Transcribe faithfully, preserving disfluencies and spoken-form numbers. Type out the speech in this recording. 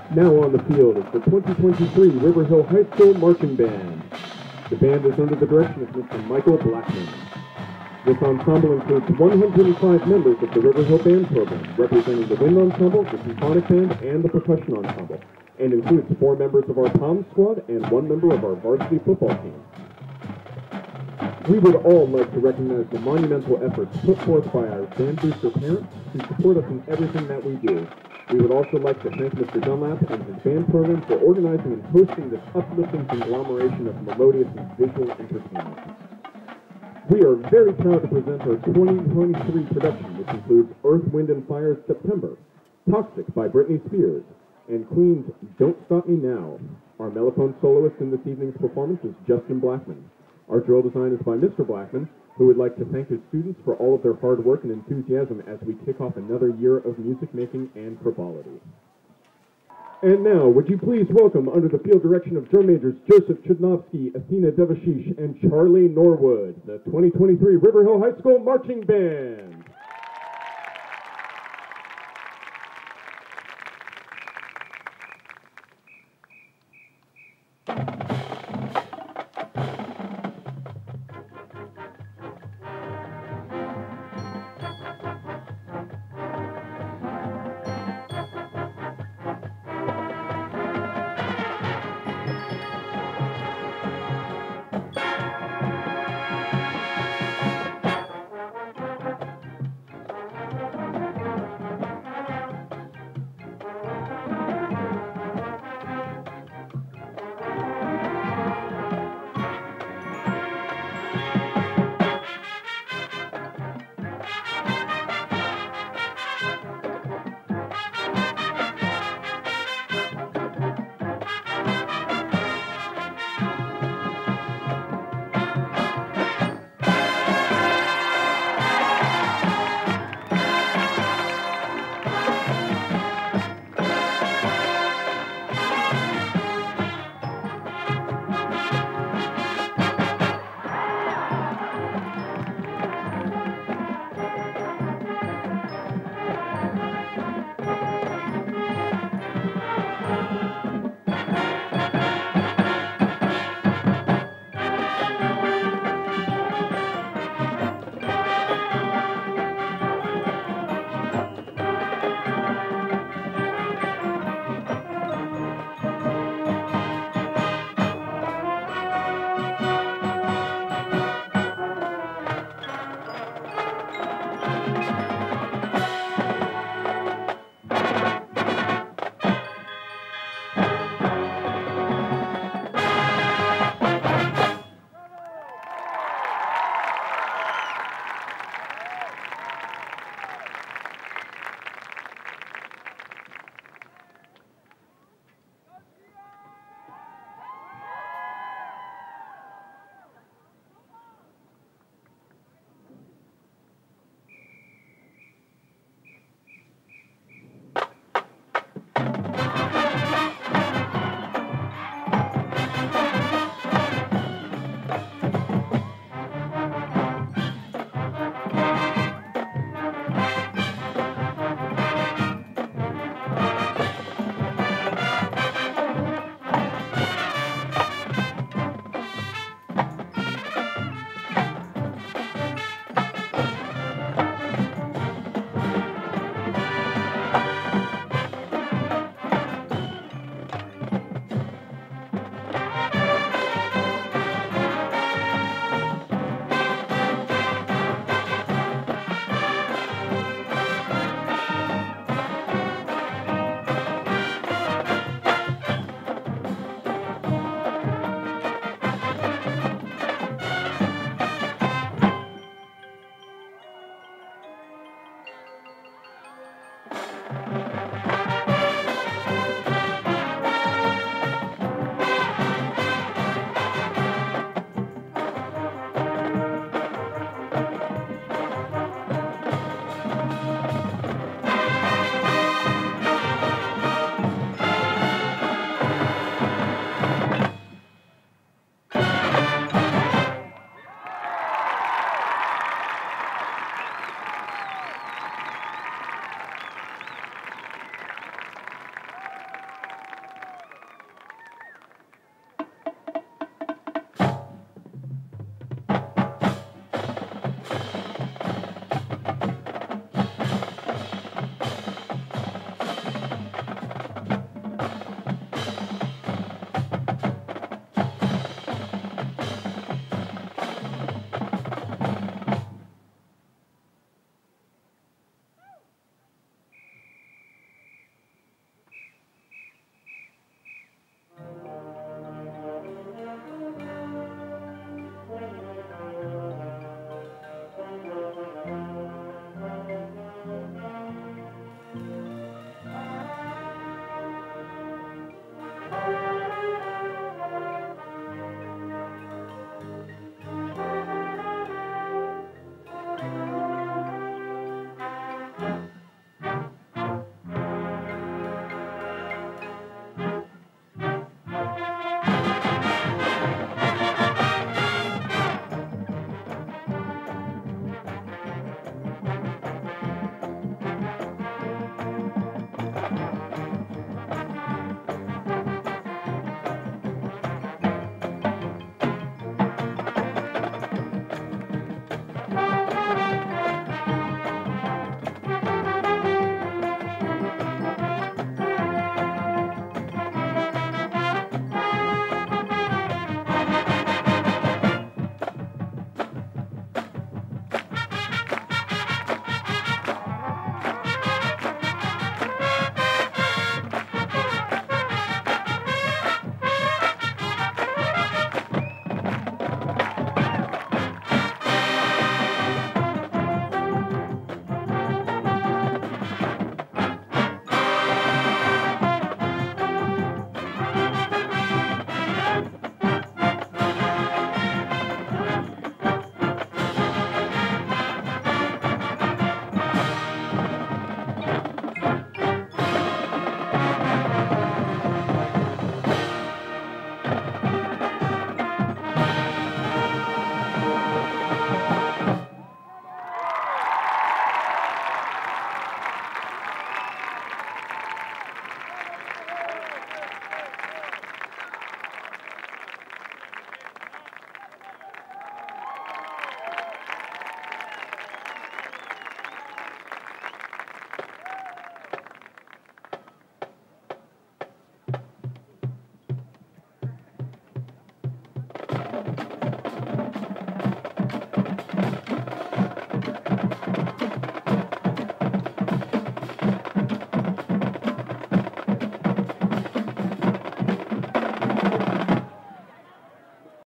Now on the field is the twenty twenty-three River Hill High School Marching Band. The band is under the direction of Mister Michael Blackman. This ensemble includes one hundred five members of the River Hill Band program, representing the wind ensemble, the symphonic band, and the percussion ensemble, and includes four members of our Tom squad and one member of our varsity football team. We would all like to recognize the monumental efforts put forth by our band booster parents who support us in everything that we do. We would also like to thank Mister Dunlap and his band program for organizing and hosting this uplifting conglomeration of melodious and visual entertainment. We are very proud to present our twenty twenty-three production, which includes Earth, Wind and Fire's September, Toxic by Britney Spears, and Queen's Don't Stop Me Now. Our mellophone soloist in this evening's performance is Justin Blackman. Our drill design is by Mister Blackman, who would like to thank his students for all of their hard work and enthusiasm as we kick off another year of music making and frivolity. And now, would you please welcome, under the field direction of drum majors Joseph Chudnovsky, Athena Devashish, and Charlie Norwood, the twenty twenty-three River Hill High School Marching Band.